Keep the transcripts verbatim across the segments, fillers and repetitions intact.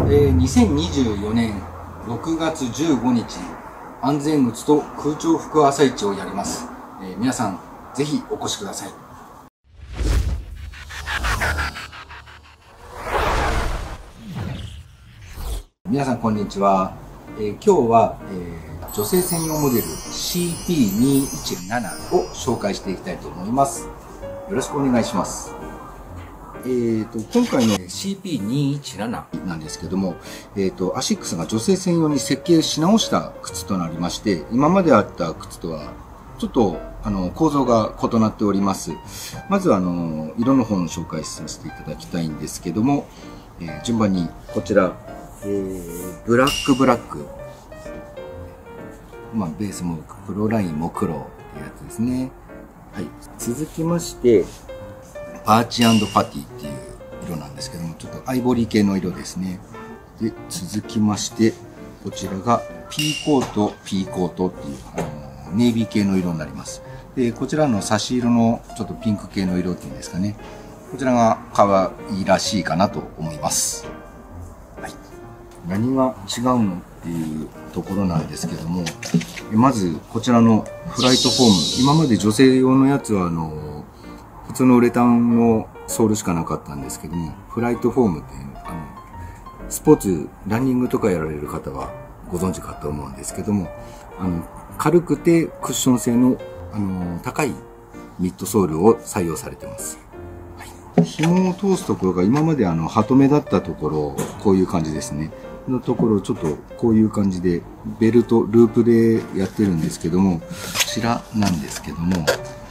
えー、にせんにじゅうよねんろくがつじゅうごにち、安全靴と空調服朝市をやります。えー、皆さんぜひお越しください。皆さんこんにちは。えー、今日は、えー、女性専用モデル シーピーにーいちなな を紹介していきたいと思います。よろしくお願いします。えーと、今回の シーピーにーいちなな なんですけども、えーと、アシックスが女性専用に設計し直した靴となりまして、今まであった靴とはちょっとあの構造が異なっております。まずあの色の方の紹介させていただきたいんですけども、えー、順番にこちら、えー、ブラックブラック、まあ、ベースも黒、ラインも黒っていうやつですね。はい、続きましてパーチ&パティっていう色なんですけども、ちょっとアイボリー系の色ですね。で、続きましてこちらがピーコート、ピーコートっていうあのネイビー系の色になります。で、こちらの差し色のちょっとピンク系の色っていうんですかね。こちらが可愛いらしいかなと思います。はい、何が違うのっていうところなんですけども、まずこちらのフライトフォーム、今まで女性用のやつはあの普通のウレタンのソールしかなかったんですけども、フライトフォームっていうあのスポーツランニングとかやられる方はご存知かと思うんですけども、あの軽くてクッション性のあの高いミッドソールを採用されてます。はい、紐を通すところが今まであのハトメだったところ、こういう感じですねのところをちょっとこういう感じでベルトループでやってるんですけども、こちらなんですけども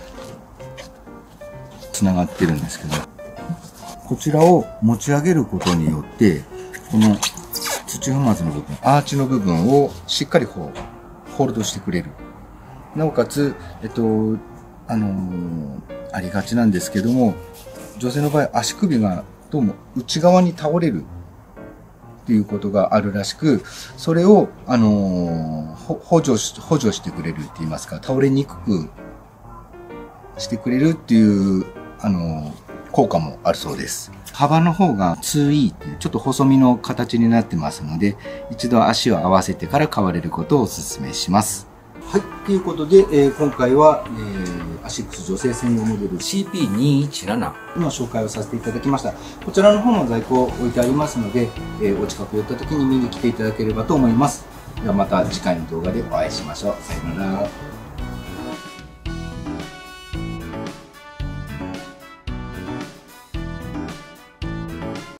つながってるんですけど、こちらを持ち上げることによってこの土踏まずの部分、アーチの部分をしっかりこうホールドしてくれる。なおかつ、えっとあのー、ありがちなんですけども、女性の場合足首がどうも内側に倒れるっていうことがあるらしく、それを、あのー、補助し補助してくれるって言いますか、倒れにくくしてくれるっていうあの効果もあるそうです。幅の方が ツーイー っていうちょっと細身の形になってますので、一度足を合わせてから買われることをお勧めします。はい、ということで、えー、今回は、えー、アシックス女性専用モデル シーピーにーいちなな の紹介をさせていただきました。こちらの方の在庫を置いてありますので、えー、お近く寄った時に見に来ていただければと思います。ではまた次回の動画でお会いしましょう。さようなら。